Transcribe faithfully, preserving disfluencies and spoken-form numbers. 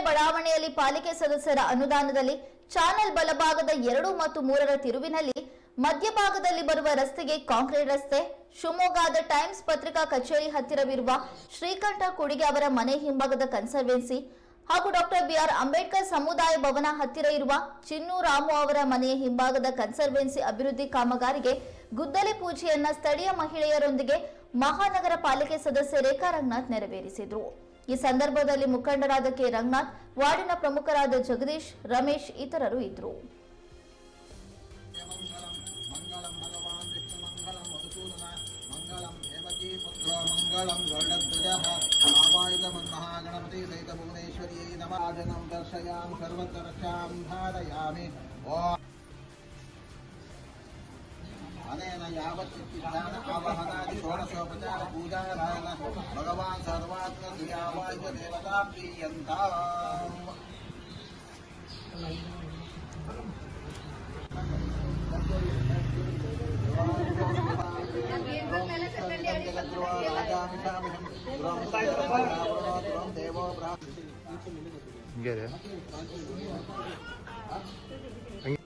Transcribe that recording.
ಬಡಾವಣೆಯಲ್ಲಿ ಪಾಲಿಕೆ ಸದಸ್ಯರ ಅನುದಾನದಲ್ಲಿ ಚಾನೆಲ್ ಬಲಭಾಗದ ಎರಡು ಮತ್ತು ಮೂರರ ತಿರುವಿನಲ್ಲಿ ಮಧ್ಯಭಾಗದಲ್ಲಿ ಬರುವ ರಸ್ತೆಗೆ ಕಾಂಕ್ರೀಟ್ ರಸ್ತೆ, ಶಿವಮೊಗ್ಗದ ಟೈಮ್ಸ್ ಪತ್ರಿಕಾ ಕಚೇರಿ ಹತ್ತಿರವಿರುವ ಶ್ರೀಕಂಠ ಕುಡಿಗೆ ಅವರ ಮನೆ ಹಿಂಭಾಗದ ಕನ್ಸರ್ವೆನ್ಸಿ ಹಾಗೂ ಡಾಕ್ಟರ್ ಬಿಆರ್ ಅಂಬೇಡ್ಕರ್ ಸಮುದಾಯ ಭವನ ಹತ್ತಿರ ಇರುವ ಚಿನ್ನು ರಾಮು ಅವರ ಮನೆಯ ಹಿಂಭಾಗದ ಕನ್ಸರ್ವೆನ್ಸಿ ಅಭಿವೃದ್ಧಿ ಕಾಮಗಾರಿಗೆ ಗುದ್ದಲಿ ಪೂಜೆಯನ್ನ ಸ್ಥಳೀಯ ಮಹಿಳೆಯರೊಂದಿಗೆ ಮಹಾನಗರ ಪಾಲಿಕೆ ಸದಸ್ಯ ರೇಖಾ ರಂಗನಾಥ್ ನೆರವೇರಿಸಿದರು। ಈ ಸಂದರ್ಭದಲ್ಲಿ ಮುಖಂಡರಾದ ಕೆ ರಂಗನಾಥ್, ವಾರ್ಡಿನ ಪ್ರಮುಖರಾದ ಜಗದೀಶ್, ರಮೇಶ್ ಇತರರು ಇದ್ದರು। मंगलम गरुडध्वजः आवाहितमन्महागणपति सहित भुवनेश्वर्यै नमः। जनम दर्शयामि सर्वत्र रक्षां धारयामि। अनेन यावत् चित्तान आवाहनादि षोडशोपचार पूजारायण भगवान् सर्वात्म श्रियावाय देवता प्रीयन्ताम्। ಹಿಂಗೆ